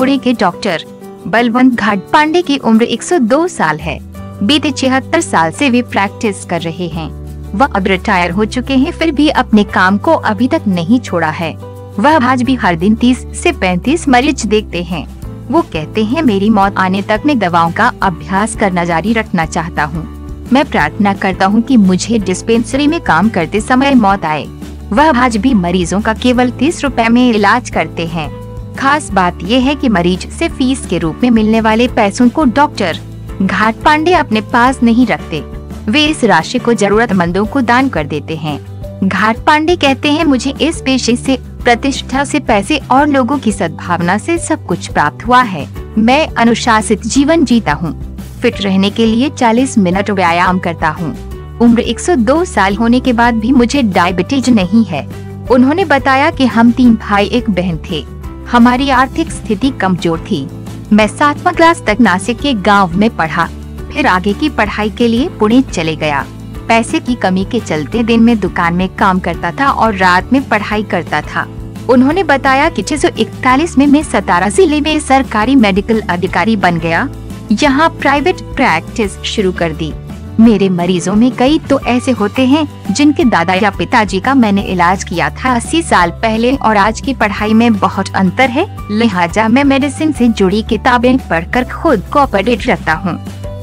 पुणे के डॉक्टर बलवंत घाटपांडे की उम्र 102 साल है। बीते 76 साल से वे प्रैक्टिस कर रहे हैं। वह अब रिटायर हो चुके हैं, फिर भी अपने काम को अभी तक नहीं छोड़ा है। वह आज भी हर दिन 30 से 35 मरीज देखते हैं। वो कहते हैं, मेरी मौत आने तक मैं दवाओं का अभ्यास करना जारी रखना चाहता हूँ। मैं प्रार्थना करता हूँ कि मुझे डिस्पेंसरी में काम करते समय मौत आए। वह आज भी मरीजों का केवल 30 रुपए में इलाज करते हैं। खास बात यह है कि मरीज से फीस के रूप में मिलने वाले पैसों को डॉक्टर घाटपांडे अपने पास नहीं रखते। वे इस राशि को जरूरतमंदों को दान कर देते हैं। घाटपांडे कहते हैं, मुझे इस पेशे से, प्रतिष्ठा से, पैसे और लोगों की सद्भावना से सब कुछ प्राप्त हुआ है। मैं अनुशासित जीवन जीता हूँ। फिट रहने के लिए 40 मिनट व्यायाम करता हूँ। उम्र 102 साल होने के बाद भी मुझे डायबिटीज नहीं है। उन्होंने बताया कि हम 3 भाई 1 बहन थे। हमारी आर्थिक स्थिति कमजोर थी। मैं 7वां क्लास तक नासिक के गांव में पढ़ा, फिर आगे की पढ़ाई के लिए पुणे चले गया। पैसे की कमी के चलते दिन में दुकान में काम करता था और रात में पढ़ाई करता था। उन्होंने बताया कि 1941 में मैं सतारा जिले में सरकारी मेडिकल अधिकारी बन गया। यहाँ प्राइवेट प्रैक्टिस शुरू कर दी। मेरे मरीजों में कई तो ऐसे होते हैं जिनके दादा या पिताजी का मैंने इलाज किया था 80 साल पहले, और आज की पढ़ाई में बहुत अंतर है। लिहाजा मैं मेडिसिन से जुड़ी किताबें पढ़कर खुद को अपडेट रखता हूँ।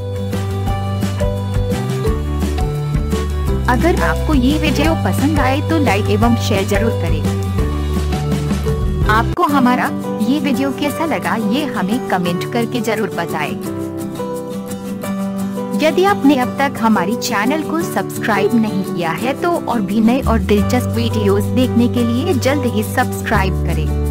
अगर आपको ये वीडियो पसंद आए तो लाइक एवं शेयर जरूर करें। आपको हमारा ये वीडियो कैसा लगा, ये हमें कमेंट करके जरूर बताएं। यदि आपने अब तक हमारी चैनल को सब्सक्राइब नहीं किया है तो और भी नए और दिलचस्प वीडियोस देखने के लिए जल्द ही सब्सक्राइब करें।